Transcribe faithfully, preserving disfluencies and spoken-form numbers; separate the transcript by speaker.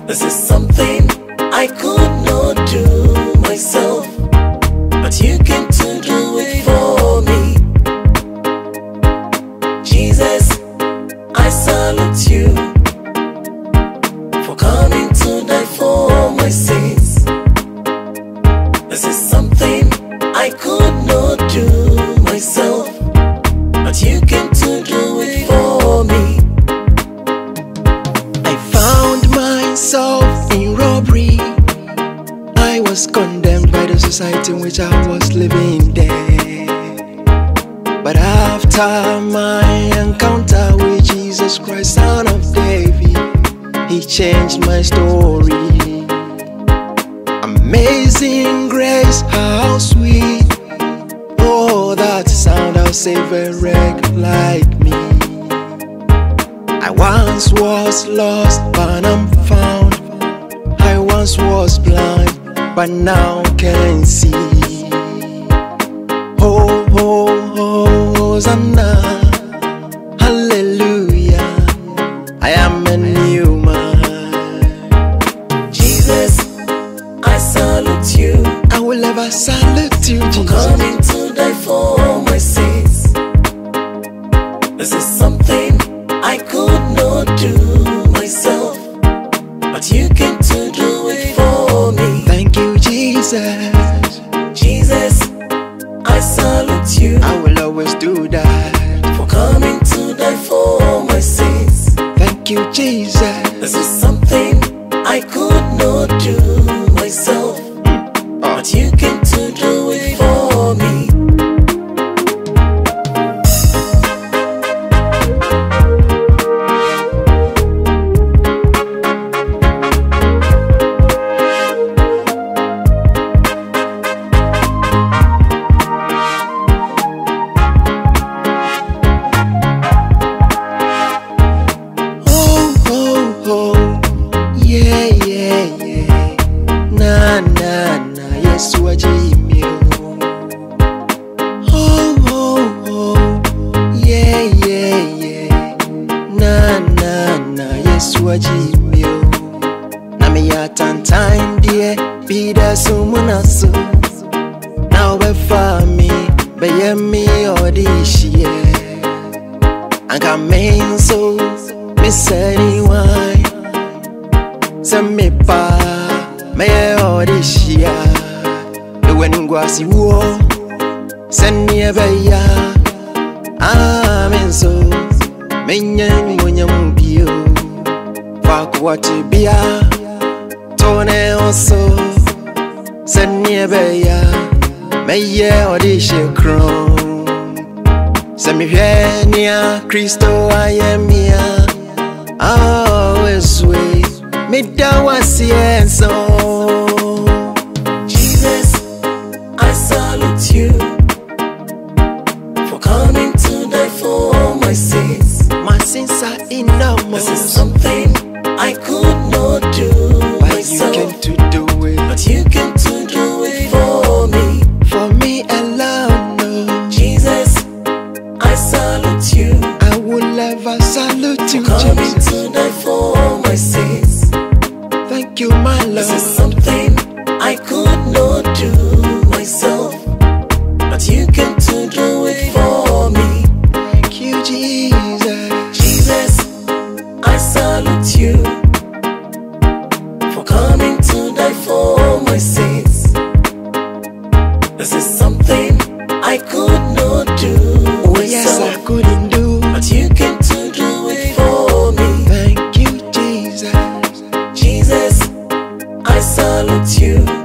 Speaker 1: This is something I could not do myself, but you came to do it for me. Jesus, I salute you for coming to die for my sins. This is something I could not do myself, but you came to do it for me.
Speaker 2: I found myself in robbery. I was condemned by the society in which I was living there. But after my encounter with Jesus Christ, Son of David, He changed my story. Amazing grace, how sweet. Oh, that sound of Savior wreck like me. I once was lost, but I'm found. I once was blind, but now can see. Oh, oh, oh, Hosanna, hallelujah, I am a new man.
Speaker 1: Jesus, I salute you.
Speaker 2: I will ever salute you, Jesus,
Speaker 1: for coming to die for my sins. This is something I could not do myself, but you came to do it for me.
Speaker 2: Thank you, Jesus.
Speaker 1: Jesus, I salute you.
Speaker 2: I will always do that,
Speaker 1: for coming to die for my sins.
Speaker 2: Thank you, Jesus.
Speaker 1: This is something I could not do myself,
Speaker 2: mm. oh.
Speaker 1: but you came to do it for me.
Speaker 2: Yeah, yeah, yeah. Na, na, na, Yesu ajimio. Oh, oh, oh. Yeah, yeah, yeah. Na, na, na, Yesu ajimio. Na me ya tantan die, bida sumunaso. Now be for me, be ye me odishie. Anka main so, me say why. Send me pa, me odishia. The wedding guasi wo, send me a beya. Amen so, me nyen mo nyam bio. Fuck what you be a, tone also. Send me a beya, me ye odishia crown. Send me here Christo I am here. Always wait. Me da wasi enso.
Speaker 1: Jesus, I salute you for coming to die for my sins.
Speaker 2: My sins are enormous.
Speaker 1: This is something I could not do
Speaker 2: but
Speaker 1: myself,
Speaker 2: you came to do it.
Speaker 1: but you came to do it for me.
Speaker 2: For me alone, no.
Speaker 1: Jesus, I salute you.
Speaker 2: I will ever salute you,
Speaker 1: for coming
Speaker 2: Jesus.
Speaker 1: to die for my sins.
Speaker 2: Thank you, my Lord.
Speaker 1: This is something I could not do myself, but you came to do it for me.
Speaker 2: Thank you, Jesus.
Speaker 1: Jesus, I salute you for coming to die for my sins. This is something I could not do
Speaker 2: Oh,
Speaker 1: myself,
Speaker 2: yes, I couldn't do,
Speaker 1: but you came to do it for me.
Speaker 2: Thank you, Jesus.
Speaker 1: Jesus, I salute you